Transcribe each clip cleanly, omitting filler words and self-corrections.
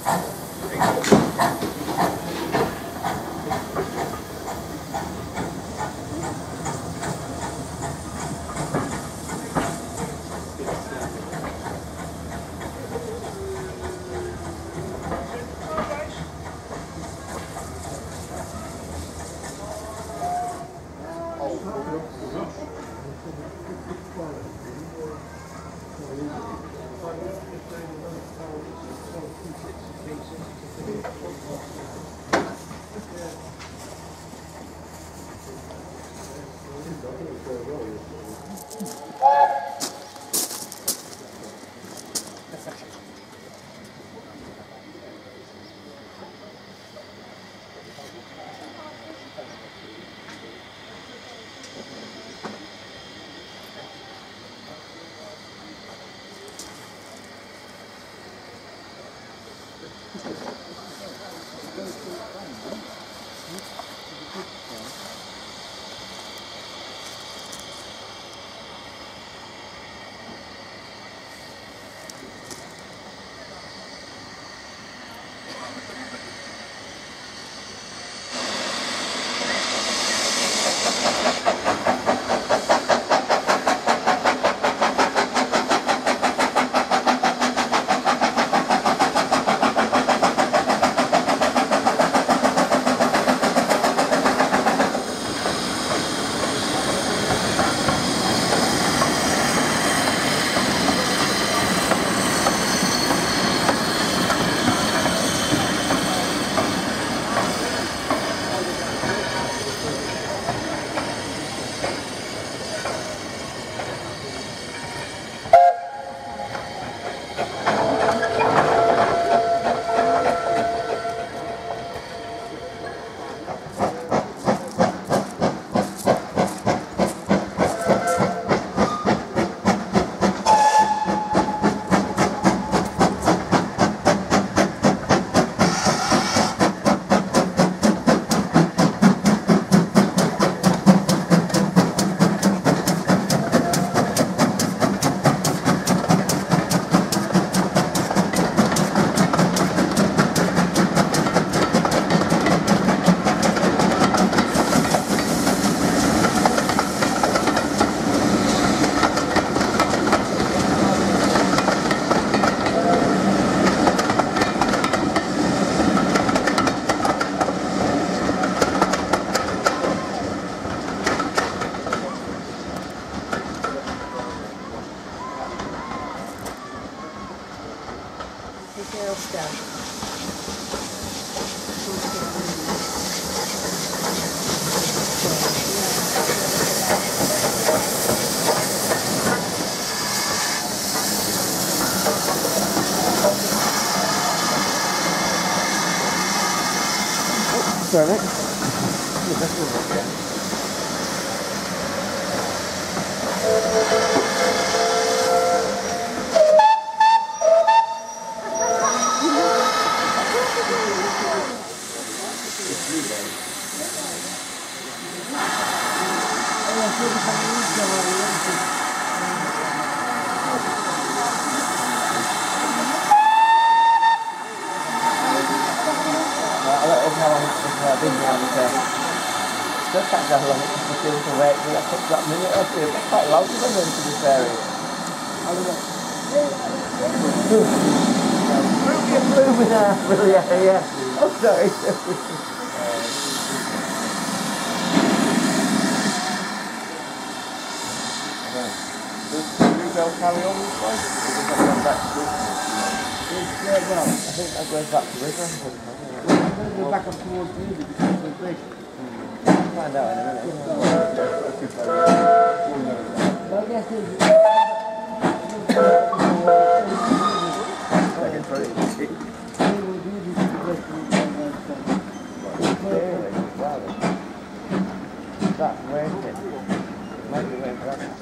Sorry, mate. Just can't go along the field to wait till that picks up a minute or two. It's quite low to come into this area. Moving out, really, yeah. Oh, sorry. Does Bluebell carry on this way? Or does that go back to well, I think that goes back to River. I'm going to go back up towards the river because it's so big. Find out in a minute. Well, I guess that's waiting. Might be waiting for that.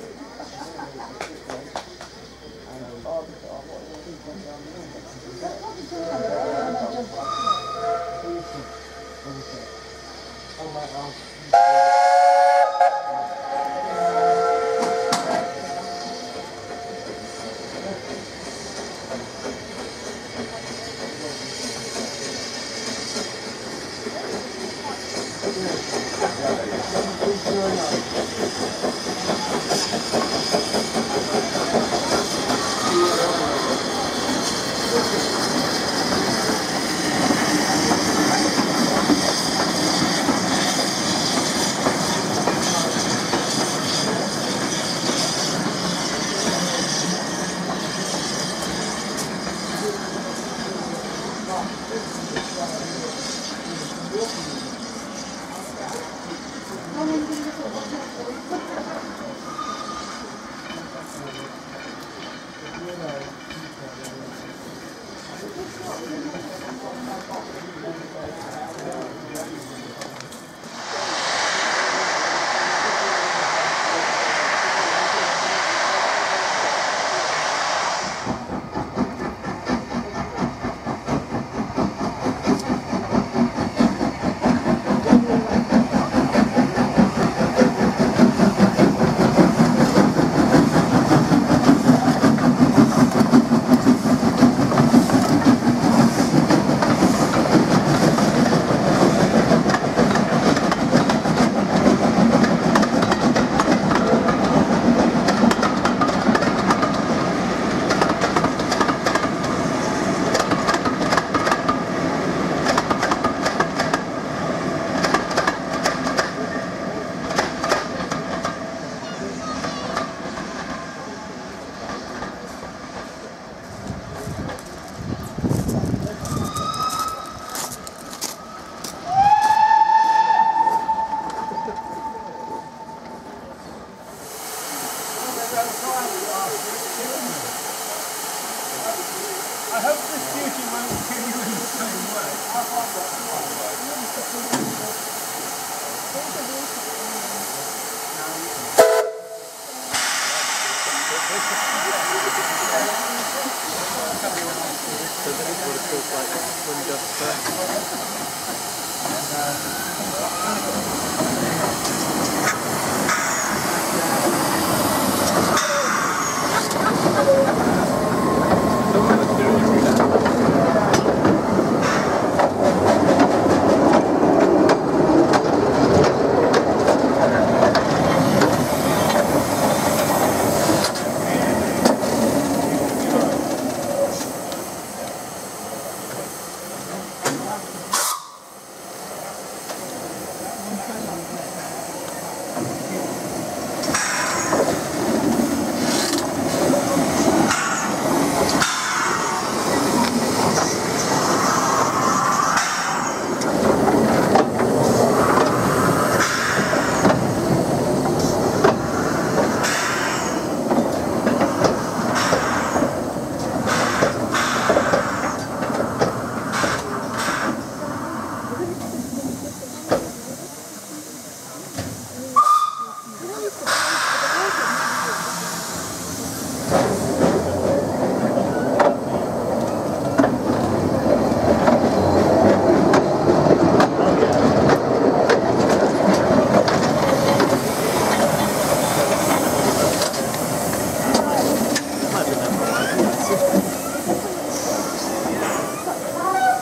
I hope this beauty won't kill you in the same way. So that is what it feels like when you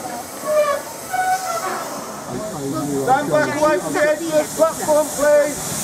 Stand back away from the edge of the platform, please.